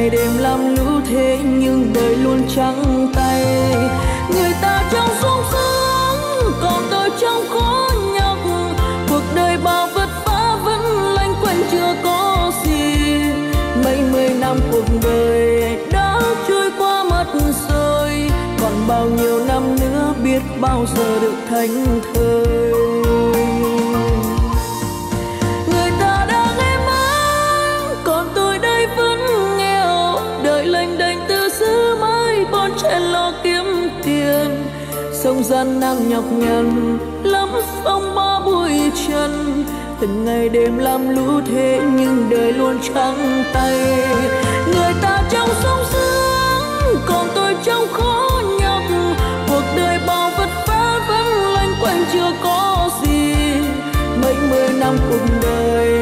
ngày đêm làm lũ thế nhưng đời luôn trắng tay. Người ta trong sung sướng còn tôi trong khó nhọc, cuộc đời bao vất vả vẫn loanh quanh chưa có gì. Mấy mươi năm cuộc đời đã trôi qua mất rồi, còn bao nhiêu năm nữa biết bao giờ được thảnh thơi. Người ta đang êm ấm còn tôi đây vẫn nghèo, đời lênh đênh từ xứ mới bon chen lo kiếm tiền. Sống gian nan nhọc nhằn lắm phong ba bụi trần, từng ngày đêm làm lũ thế nhưng đời luôn trắng tay. Người ta trong sung sướng còn tôi trong khó nhọc, cuộc đời bao vất vả vẫn loanh quanh chưa có gì. Mấy mươi năm cuộc đời